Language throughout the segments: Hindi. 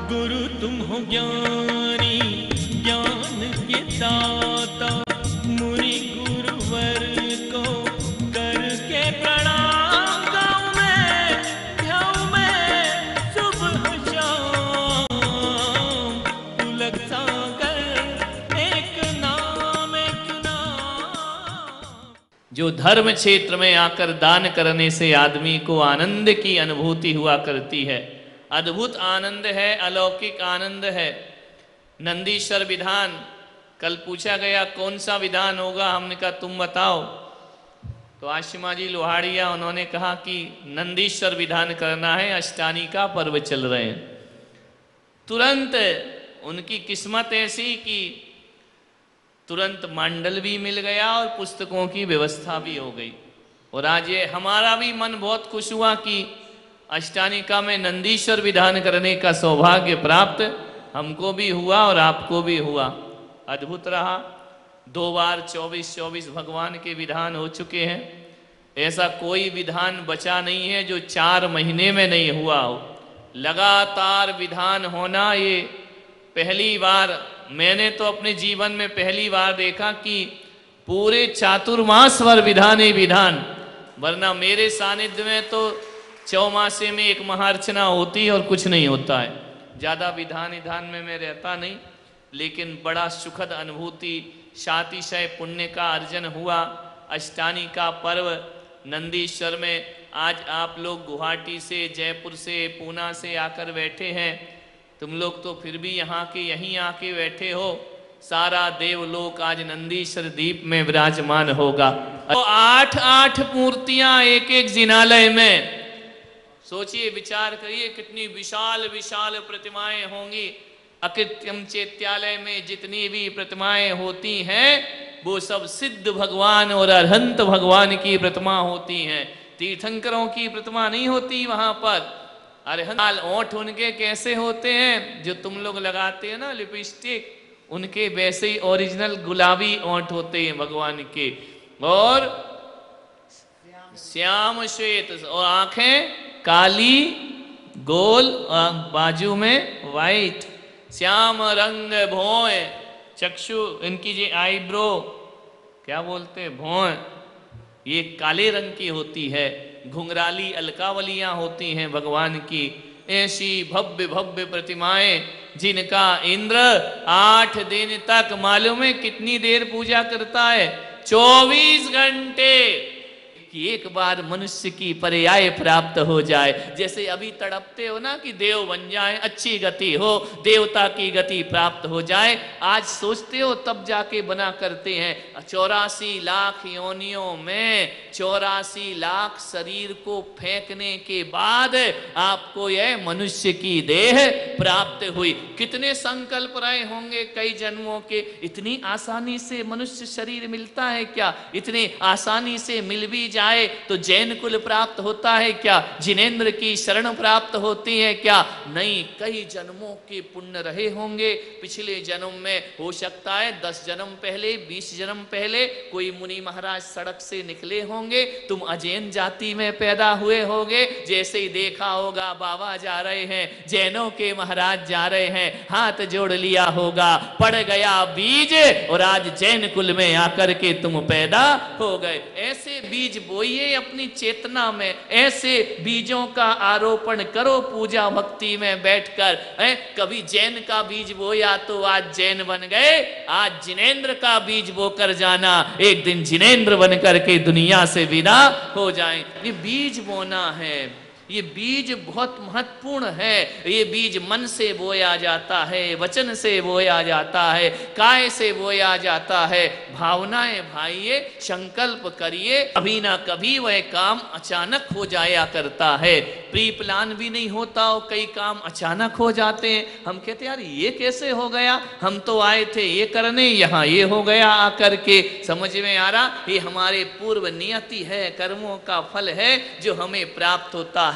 गुरु तुम हो ज्ञानी ज्ञान के दाता, मुनि गुरुवर को करके प्रणाम गाऊं मैं सुबह शाम। तुलक सागर एक नाम। जो धर्म क्षेत्र में आकर दान करने से आदमी को आनंद की अनुभूति हुआ करती है, अद्भुत आनंद है, अलौकिक आनंद है। नंदीश्वर विधान, कल पूछा गया कौन सा विधान होगा, हमने कहा तुम बताओ। तो आशिमा जी लोहाड़िया उन्होंने कहा कि नंदीश्वर विधान करना है, अष्टानी का पर्व चल रहे हैं। तुरंत उनकी किस्मत ऐसी कि तुरंत मंडल भी मिल गया और पुस्तकों की व्यवस्था भी हो गई। और आज ये हमारा भी मन बहुत खुश हुआ कि अष्टानिका में नंदीश्वर विधान करने का सौभाग्य प्राप्त हमको भी हुआ और आपको भी हुआ। अद्भुत रहा। 2 बार 24-24 भगवान के विधान हो चुके हैं। ऐसा कोई विधान बचा नहीं है जो 4 महीने में नहीं हुआ हो। लगातार विधान होना ये पहली बार, मैंने तो अपने जीवन में पहली बार देखा कि पूरे चातुर्मास भर विधान ही विधान। वरना मेरे सानिध्य में तो चौमासे में एक महार्चना होती है और कुछ नहीं होता है। ज़्यादा विधान में मैं रहता नहीं, लेकिन बड़ा सुखद अनुभूति, शातिशय पुण्य का अर्जन हुआ। अष्टानी का पर्व नंदीश्वर में आज आप लोग गुवाहाटी से, जयपुर से, पूना से आकर बैठे हैं। तुम लोग तो फिर भी यहाँ के यहीं आके बैठे हो। सारा देवलोक आज नंदीश्वर दीप में विराजमान होगा। तो 8-8 मूर्तियां एक एक जिनालय में। सोचिए, विचार करिए कितनी विशाल विशाल प्रतिमाएं होंगी। अकृत्यम चैत्यालय में जितनी भी प्रतिमाएं होती हैं वो सब सिद्ध भगवान और अरहंत भगवान की प्रतिमा होती हैं। तीर्थंकरों की प्रतिमा नहीं होती वहां पर। अरहंत ओंठ उनके कैसे होते हैं, जो तुम लोग लगाते हैं ना लिपस्टिक, उनके वैसे ही ओरिजिनल गुलाबी ओंठ होते हैं भगवान के। और श्याम श्वेत, और आंखें काली गोल, बाजू में वाइट, श्याम रंग भौं, चक्षु इनकी जो आईब्रो क्या बोलते हैं, भौं, ये काले रंग की होती है। घुंघराली अलकावलियां होती हैं भगवान की। ऐसी भव्य भव्य प्रतिमाएं जिनका इंद्र 8 दिन तक मालूम है कितनी देर पूजा करता है, 24 घंटे। कि एक बार मनुष्य की पर्याय प्राप्त हो जाए। जैसे अभी तड़पते हो ना कि देव बन जाए, अच्छी गति हो, देवता की गति प्राप्त हो जाए। आज सोचते हो तब जाके बना करते हैं। 84 लाख योनियों में 84 लाख शरीर को फेंकने के बाद आपको यह मनुष्य की देह प्राप्त हुई। कितने संकल्प रहे होंगे कई जन्मों के। इतनी आसानी से मनुष्य शरीर मिलता है क्या? इतने आसानी से मिल भी जाए तो जैन कुल प्राप्त होता है क्या? जिनेंद्र की शरण प्राप्त होती है क्या? नहीं, कई जन्मों के पुण्य रहे होंगे। पिछले जन्म में हो सकता है 10 जन्म पहले, 20 जन्म पहले कोई मुनि महाराज सड़क से निकले होंगे, तुम अजैन जाति में पैदा हुए होगे। जैसे ही देखा होगा बाबा जा रहे हैं, जैनों के महाराज जा रहे हैं, हाथ जोड़ लिया होगा, पड़ गया बीज और आज जैन कुल में आकर के तुम पैदा हो गए। ऐसे बीज बोइए अपनी चेतना में, ऐसे बीजों का आरोपण करो पूजा भक्ति में बैठकर। कभी जैन का बीज बोया तो आज जैन बन गए। आज जिनेंद्र का बीज बोकर जाना, एक दिन जिनेंद्र बनकर के दुनिया से विदा हो जाएं। ये बीज बोना है, ये बीज बहुत महत्वपूर्ण है। ये बीज मन से बोया जाता है, वचन से बोया जाता है, काय से बोया जाता है। भावनाएं भाइये, संकल्प करिए, कभी ना कभी वह काम अचानक हो जाया करता है। प्री प्लान भी नहीं होता और कई काम अचानक हो जाते हैं। हम कहते यार ये कैसे हो गया, हम तो आए थे ये करने, यहाँ ये हो गया आकर के। समझ में आ रहा? ये हमारे पूर्व नियति है, कर्मों का फल है जो हमें प्राप्त होता है।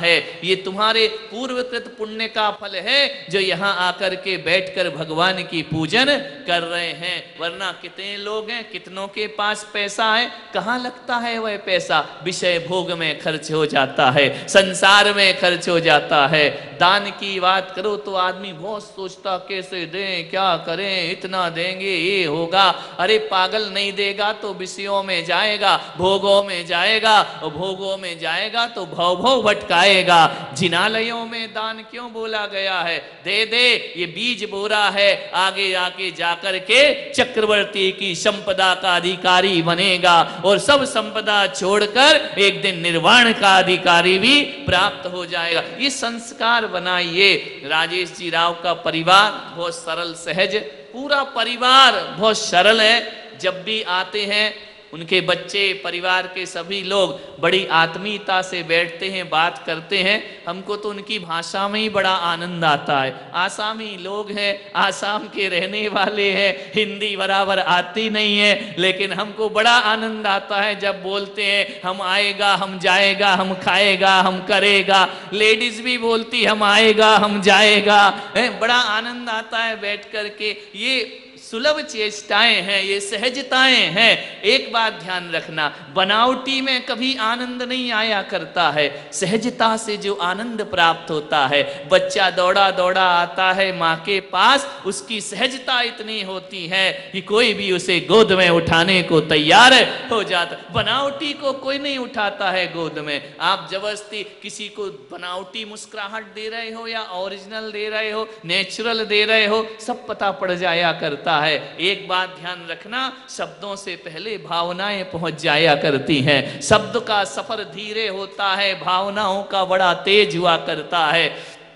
है। ये तुम्हारे पूर्वकृत पुण्य का फल है जो यहाँ आकर के बैठकर भगवान की पूजन कर रहे हैं। वरना कितने लोग हैं, कितनों के पास पैसा है, कहाँ लगता है वह पैसा? विषय भोग में खर्च हो जाता है, संसार में खर्च हो जाता है। दान की बात करो तो आदमी बहुत सोचता कैसे दें, क्या करें, इतना देंगे ये होगा। अरे पागल, नहीं देगा तो विषयों में जाएगा, भोगों में जाएगा, और भोगों में जाएगा तो भव भव भटकाएगा। जिनालयों में दान क्यों बोला गया है? दे दे, ये बीज बोरा है, आगे आके जाकर के चक्रवर्ती की संपदा का अधिकारी बनेगा और सब संपदा छोड़कर एक दिन निर्वाण का अधिकारी भी प्राप्त हो जाएगा। ये संस्कार बनाइए। राजेश जी राव का परिवार बहुत सरल सहज, पूरा परिवार बहुत सरल है। जब भी आते हैं उनके बच्चे, परिवार के सभी लोग बड़ी आत्मीयता से बैठते हैं, बात करते हैं। हमको तो उनकी भाषा में ही बड़ा आनंद आता है। आसामी लोग हैं, आसाम के रहने वाले हैं, हिंदी बराबर आती नहीं है, लेकिन हमको बड़ा आनंद आता है जब बोलते हैं हम आएगा, हम जाएगा, हम खाएगा, हम करेगा। लेडीज भी बोलती हम आएगा, हम जाएगा। बड़ा आनंद आता है बैठ करके। ये सुलभ चेष्टाएं हैं, ये सहजताएं हैं। एक बात ध्यान रखना, बनावटी में कभी आनंद नहीं आया करता है। सहजता से जो आनंद प्राप्त होता है, बच्चा दौड़ा दौड़ा आता है माँ के पास, उसकी सहजता इतनी होती है कि कोई भी उसे गोद में उठाने को तैयार हो जाता। बनावटी को कोई नहीं उठाता है गोद में। आप जबरदस्ती किसी को बनावटी मुस्कुराहट दे रहे हो या ओरिजिनल दे रहे हो, नेचुरल दे रहे हो, सब पता पड़ जाया करता है। एक बात ध्यान रखना, शब्दों से पहले भावनाएं पहुंच जाया करती हैं। शब्द का सफर धीरे होता है, भावनाओं का बड़ा तेज हुआ करता है।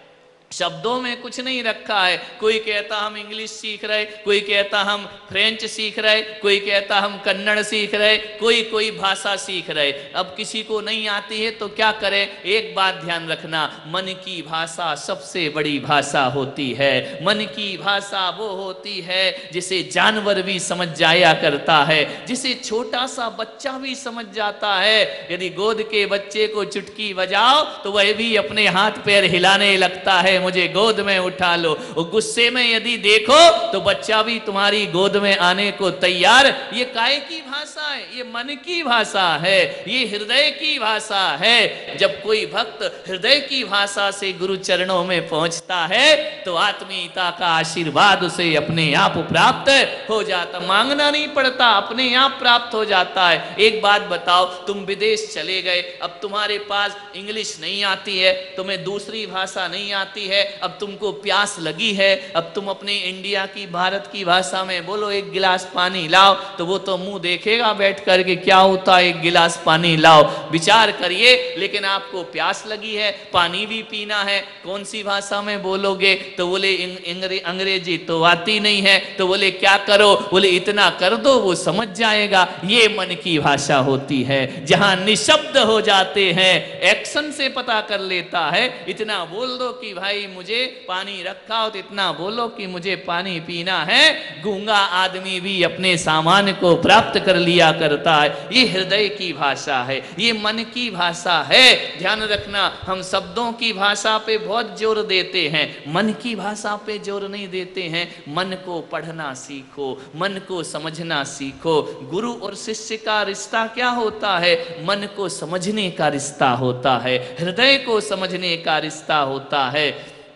शब्दों में कुछ नहीं रखा है। कोई कहता हम इंग्लिश सीख रहे, कोई कहता हम फ्रेंच सीख रहे, कोई कहता हम कन्नड़ सीख रहे, कोई कोई भाषा सीख रहे। अब किसी को नहीं आती है तो क्या करें? एक बात ध्यान रखना, मन की भाषा सबसे बड़ी भाषा होती है। मन की भाषा वो होती है जिसे जानवर भी समझ जाया करता है, जिसे छोटा सा बच्चा भी समझ जाता है। यदि गोद के बच्चे को चुटकी बजाओ तो वह भी अपने हाथ पैर हिलाने लगता है, मुझे गोद में उठा लो। और गुस्से में यदि देखो तो बच्चा भी तुम्हारी गोद में आने को तैयार। ये काय की भाषा है? ये मन की भाषा है, ये हृदय की भाषा है। जब कोई भक्त हृदय की भाषा से गुरु चरणों में पहुंचता है तो आत्मीयता का आशीर्वाद उसे अपने आप प्राप्त हो जाता, मांगना नहीं पड़ता, अपने आप प्राप्त हो जाता है। एक बात बताओ, तुम विदेश चले गए, अब तुम्हारे पास इंग्लिश नहीं आती है, तुम्हें दूसरी भाषा नहीं आती है, अब तुमको प्यास लगी है, अब तुम अपने इंडिया की, भारत की भाषा में बोलो एक गिलास पानी लाओ, तो वो तो मुंह देखेगा बैठ करके क्या होता है एक गिलास पानी लाओ। विचार करिए, लेकिन आपको प्यास लगी है, पानी भी पीना है, कौन सी भाषा में बोलोगे? तो बोले अंग्रेजी तो आती नहीं है, तो बोले क्या करो? बोले इतना कर दो, वो समझ जाएगा। ये मन की भाषा होती है, जहां निशब्द हो जाते हैं, एक्शन से पता कर लेता है। इतना बोल दो कि भाई मुझे पानी रखा हो, तो इतना बोलो कि मुझे पानी पीना है। गूंगा आदमी भी अपने सामान को प्राप्त कर लिया करता है। ये हृदय की भाषा है, ये मन की भाषा है। ध्यान रखना, हम शब्दों की भाषा पे बहुत जोर देते हैं, मन की भाषा पे जोर नहीं देते हैं। मन को पढ़ना सीखो, मन को समझना सीखो। गुरु और शिष्य का रिश्ता क्या होता है? मन को समझने का रिश्ता होता है, हृदय को समझने का रिश्ता होता है।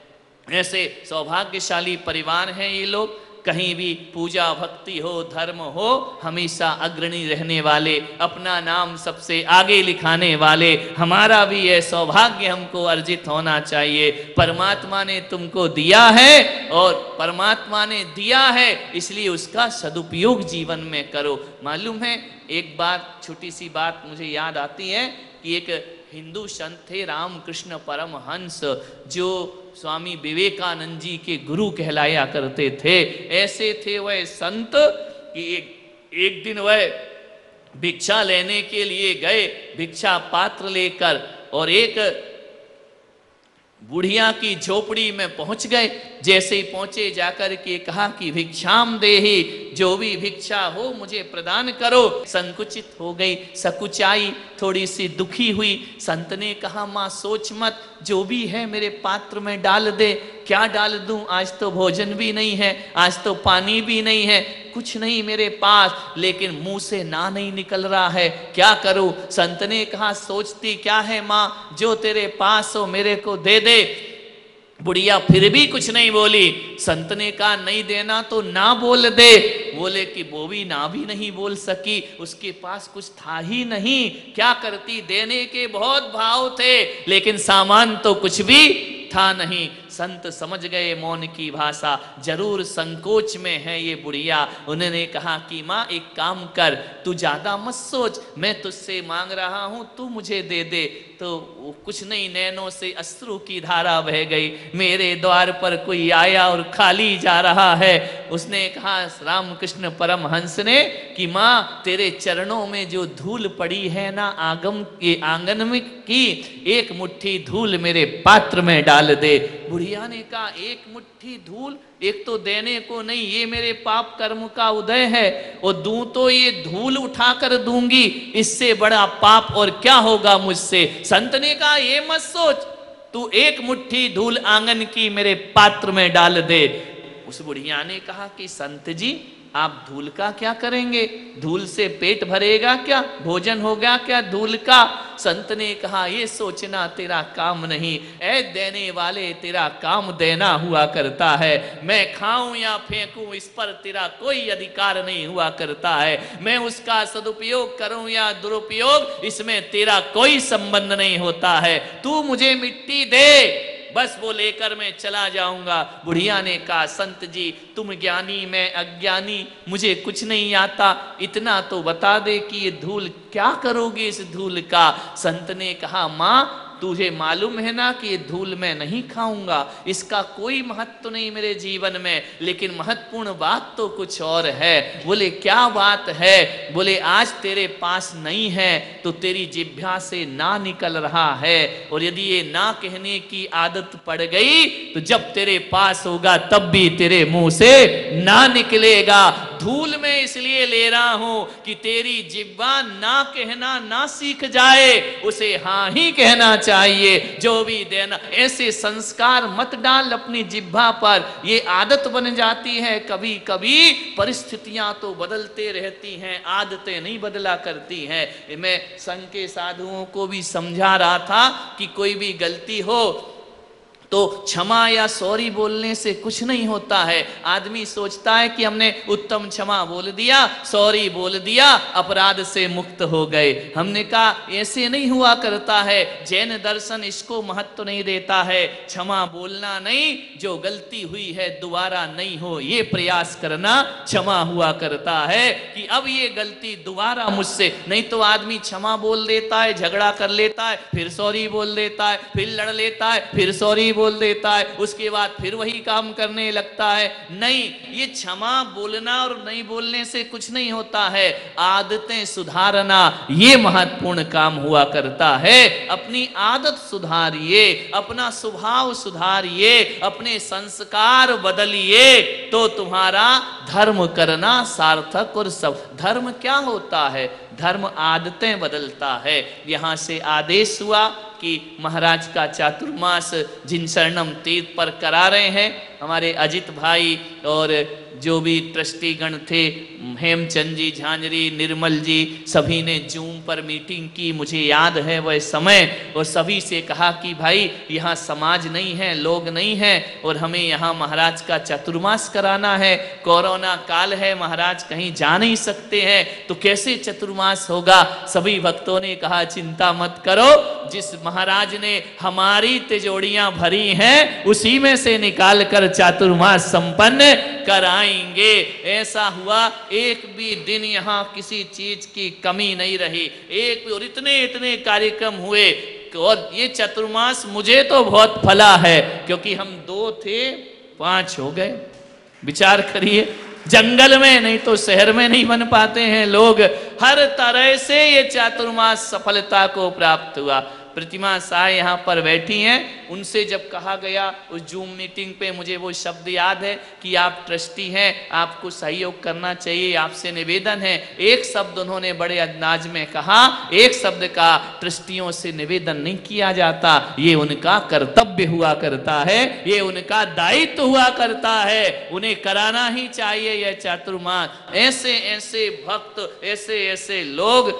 ऐसे सौभाग्यशाली परिवार हैं ये लोग। कहीं भी पूजा भक्ति हो, धर्म हो, हमेशा अग्रणी रहने वाले, अपना नाम सबसे आगे लिखाने वाले। हमारा भी यह सौभाग्य हमको अर्जित होना चाहिए। परमात्मा ने तुमको दिया है और परमात्मा ने दिया है, इसलिए उसका सदुपयोग जीवन में करो। मालूम है, एक बात, छोटी सी बात मुझे याद आती है कि एक हिंदू संत थे रामकृष्ण परमहंस, जो स्वामी विवेकानंद जी के गुरु कहलाया करते थे। ऐसे थे वह संत कि एक दिन वह भिक्षा लेने के लिए गए, भिक्षा पात्र लेकर, और एक बुढ़िया की झोपड़ी में पहुंच गए। जैसे ही पहुंचे, जाकर के कहा कि भिक्षाम देहि, जो भी भिक्षा हो मुझे प्रदान करो। संकुचित हो गई, सकुचाई, थोड़ी सी दुखी हुई। संत ने कहा माँ सोच मत, जो भी है मेरे पात्र में डाल दे। क्या डाल दूं, आज तो भोजन भी नहीं है, आज तो पानी भी नहीं है, कुछ नहीं मेरे पास, लेकिन मुंह से ना नहीं निकल रहा है, क्या करूं। संत ने कहा सोचती क्या है माँ, जो तेरे पास हो मेरे को दे दे। बुढ़िया फिर भी कुछ नहीं बोली। संत ने कहा नहीं देना तो ना बोल दे। बोले कि वो भी ना भी नहीं बोल सकी, उसके पास कुछ था ही नहीं, क्या करती। देने के बहुत भाव थे लेकिन सामान तो कुछ भी था नहीं। संत समझ गए मौन की भाषा, जरूर संकोच में है ये बुढ़िया। उन्होंने कहा कि माँ एक काम कर, तू ज्यादा मत सोच, मैं तुझसे मांग रहा हूं, तू मुझे दे दे। तो कुछ नहीं, नैनों से अश्रु की धारा बह गई। मेरे द्वार पर कोई आया और खाली जा रहा है। उसने कहा रामकृष्ण परमहंस ने कि माँ तेरे चरणों में जो धूल पड़ी है ना आगम के आंगन में की, एक मुट्ठी धूल मेरे पात्र में डाल दे। बुढ़िया ने कहा एक मुट्ठी धूल, एक तो देने को नहीं, ये मेरे पाप कर्म का उदय है, और दूं तो ये धूल उठाकर दूंगी, इससे बड़ा पाप और क्या होगा मुझसे। संत ने कहा ये मत सोच, तू एक मुट्ठी धूल आंगन की मेरे पात्र में डाल दे। उस बुढ़िया ने कहा कि संत जी आप धूल का क्या करेंगे, धूल से पेट भरेगा क्या, भोजन होगा क्या धूल का। संत ने कहा ये सोचना तेरा काम नहीं, ऐ देने वाले तेरा काम देना हुआ करता है। मैं खाऊं या फेंकूं इस पर तेरा कोई अधिकार नहीं हुआ करता है। मैं उसका सदुपयोग करूं या दुरुपयोग इसमें तेरा कोई संबंध नहीं होता है। तू मुझे मिट्टी दे, बस वो लेकर मैं चला जाऊंगा। बुढ़िया ने कहा संत जी तुम ज्ञानी मैं अज्ञानी, मुझे कुछ नहीं आता, इतना तो बता दे कि ये धूल क्या करोगे इस धूल का। संत ने कहा माँ तुझे मालूम है ना कि ये धूल मैं नहीं खाऊंगा, इसका कोई महत्व नहीं मेरे जीवन में, लेकिन महत्वपूर्ण बात तो कुछ और है। बोले क्या बात है। बोले आज तेरे पास नहीं है तो तेरी जिह्वा से ना निकल रहा है, और यदि ये ना कहने की आदत पड़ गई तो जब तेरे पास होगा तब भी तेरे मुंह से ना निकलेगा। धूल में इसलिए ले रहा हूं कि तेरी जिह्वा ना कहना ना सीख जाए, उसे हाँ ही कहना चाहिए जो भी देना। ऐसे संस्कार मत डाल अपनी जिह्वा पर, ये आदत बन जाती है। कभी कभी परिस्थितियां तो बदलते रहती हैं, आदतें नहीं बदला करती हैं। मैं संघ के साधुओं को भी समझा रहा था कि कोई भी गलती हो तो क्षमा या सॉरी बोलने से कुछ नहीं होता है। आदमी सोचता है कि हमने उत्तम क्षमा बोल दिया, सॉरी बोल दिया, अपराध से मुक्त हो गए। हमने कहा ऐसे नहीं हुआ करता है। जैन दर्शन इसको महत्व नहीं देता है। क्षमा बोलना नहीं, जो गलती हुई है दोबारा नहीं हो ये प्रयास करना क्षमा हुआ करता है कि अब ये गलती दोबारा मुझसे नहीं। तो आदमी क्षमा बोल देता है, झगड़ा कर लेता है, फिर सॉरी बोल देता है, फिर लड़ लेता है, फिर सॉरी बोल देता है, उसके बाद फिर वही काम करने लगता है। नहीं, ये क्षमा बोलना और नहीं बोलने से कुछ नहीं होता है। आदतें सुधारना ये महत्वपूर्ण काम हुआ करता है। अपनी आदत सुधारिए, अपना स्वभाव सुधारिए, अपने संस्कार बदलिए तो तुम्हारा धर्म करना सार्थक। और सब धर्म क्या होता है, धर्म आदतें बदलता है। यहां से आदेश हुआ कि महाराज का चातुर्मास जिन शरणम तीर्थ पर करा रहे हैं हमारे अजित भाई और जो भी ट्रस्टीगण थे, हेमचंद जी, झांझरी, निर्मल जी, सभी ने जूम पर मीटिंग की। मुझे याद है वह समय, और सभी से कहा कि भाई यहाँ समाज नहीं है, लोग नहीं है, और हमें यहाँ महाराज का चतुर्मास कराना है। कोरोना काल है, महाराज कहीं जा नहीं सकते हैं, तो कैसे चतुर्मास होगा। सभी भक्तों ने कहा चिंता मत करो, जिस महाराज ने हमारी तिजोड़ियां भरी हैं उसी में से निकाल कर चातुर्मास संपन्न कराएंगे। ऐसा हुआ, एक भी दिन यहाँ किसी चीज की कमी नहीं रही। एक भी, और इतने इतने कार्यक्रम हुए। और ये चतुर्मास मुझे तो बहुत फला है, क्योंकि हम 2 थे 5 हो गए। विचार करिए, जंगल में नहीं तो शहर में नहीं बन पाते हैं लोग। हर तरह से ये चातुर्मास सफलता को प्राप्त हुआ। प्रतिमा शाह यहाँ पर बैठी हैं, उनसे जब कहा गया उस जूम मीटिंग पे, मुझे वो शब्द याद है कि आप ट्रस्टी हैं, आपको सहयोग करना चाहिए, आपसे निवेदन है। एक शब्द उन्होंने बड़े अंदाज में कहा, एक शब्द का ट्रस्टियों से निवेदन नहीं किया जाता, ये उनका कर्तव्य हुआ करता है, ये उनका दायित्व हुआ करता है, उन्हें कराना ही चाहिए यह चातुर्मास। ऐसे ऐसे भक्त, ऐसे ऐसे लोग।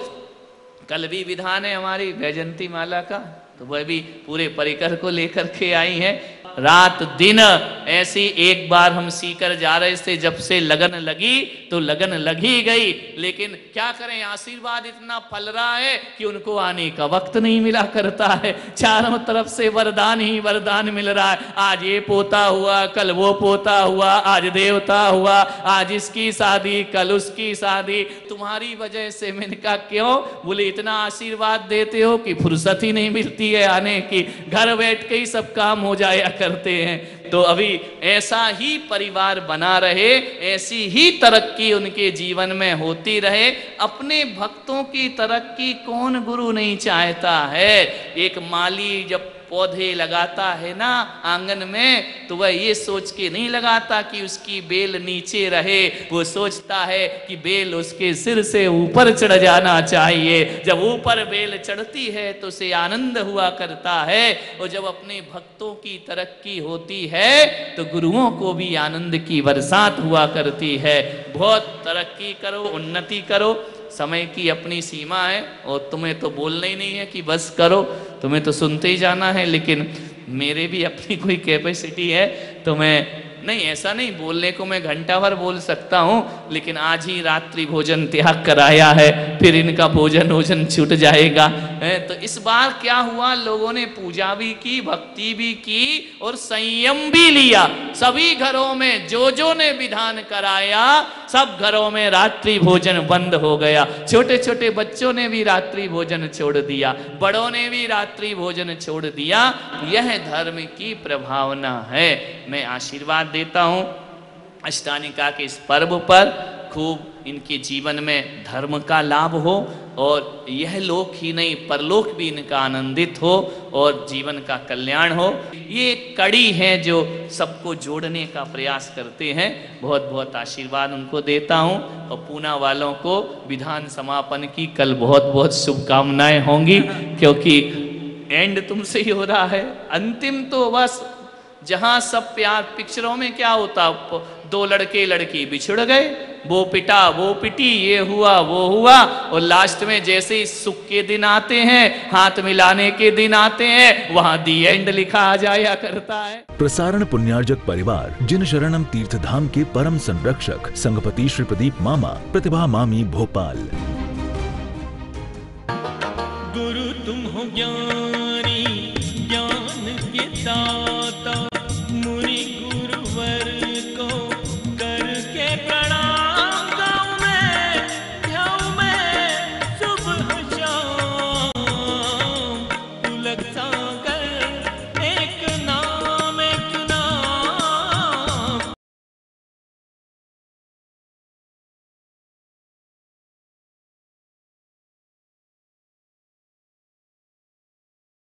कल भी विधान है हमारी वैजयंती माला का, तो वह भी पूरे परिकर को लेकर के आई है। रात दिन ऐसी, एक बार हम सीकर जा रहे थे, जब से लगन लगी तो लगन लगी गई, लेकिन क्या करें, आशीर्वाद इतना फल रहा है कि उनको आने का वक्त नहीं मिला करता है। चारों तरफ से वरदान ही वरदान मिल रहा है, आज ये पोता हुआ, कल वो पोता हुआ, आज देवता हुआ, आज इसकी शादी, कल उसकी शादी, तुम्हारी वजह से। मैंने कहा क्यों? बोले इतना आशीर्वाद देते हो कि फुर्सत ही नहीं मिलती है आने की, घर बैठ के ही सब काम हो जाया करते हैं। तो अभी ऐसा ही परिवार बना रहे, ऐसी ही तरक्की उनके जीवन में होती रहे। अपने भक्तों की तरक्की कौन गुरु नहीं चाहता है? एक माली जब पौधे लगाता है ना आंगन में, तो वह ये सोच के नहीं लगाता कि उसकी बेल नीचे रहे, वो सोचता है कि बेल उसके सिर से ऊपर चढ़ जाना चाहिए। जब ऊपर बेल चढ़ती है तो उसे आनंद हुआ करता है, और जब अपने भक्तों की तरक्की होती है तो गुरुओं को भी आनंद की बरसात हुआ करती है। बहुत तरक्की करो, उन्नति करो, समय की अपनी सीमा है, और तुम्हें तो बोलना ही नहीं है कि बस करो, तुम्हें तो सुनते ही जाना है। लेकिन मेरे भी अपनी कोई कैपेसिटी है, तो मैं नहीं, ऐसा नहीं, बोलने को मैं घंटा भर बोल सकता हूँ, लेकिन आज ही रात्रि भोजन त्याग कराया है, फिर इनका भोजन भोजन छूट जाएगा। तो इस बार क्या हुआ, लोगों ने पूजा भी की, भक्ति भी की और संयम भी लिया। सभी घरों में जो जो ने विधान कराया, सब घरों में रात्रि भोजन बंद हो गया। छोटे छोटे बच्चों ने भी रात्रि भोजन छोड़ दिया, बड़ों ने भी रात्रि भोजन छोड़ दिया। यह धर्म की प्रभावना है। मैं आशीर्वाद देता हूँ अष्टानिका के इस पर्व पर, खूब इनके जीवन में धर्म का लाभ हो, और यह लोक ही नहीं परलोक भी इनका आनंदित हो, और जीवन का कल्याण हो। ये कड़ी है जो सबको जोड़ने का प्रयास करते हैं। बहुत बहुत आशीर्वाद उनको देता हूँ, और पूना वालों को विधान समापन की कल बहुत बहुत शुभकामनाएं होंगी, क्योंकि एंड तुमसे ही हो रहा है। अंतिम तो बस जहां सब प्यार, पिक्चरों में क्या होता, दो लड़के लड़की बिछड़ गए, वो पिटा वो पिटी, ये हुआ वो हुआ, और लास्ट में जैसे ही सुख के दिन आते हैं, हाथ मिलाने के दिन आते हैं, वहां दी एंड लिखा आ जाया करता है। प्रसारण पुण्यार्जक परिवार जिन शरणम तीर्थ धाम के परम संरक्षक संघपति श्री प्रदीप मामा, प्रतिभा मामी, भोपाल।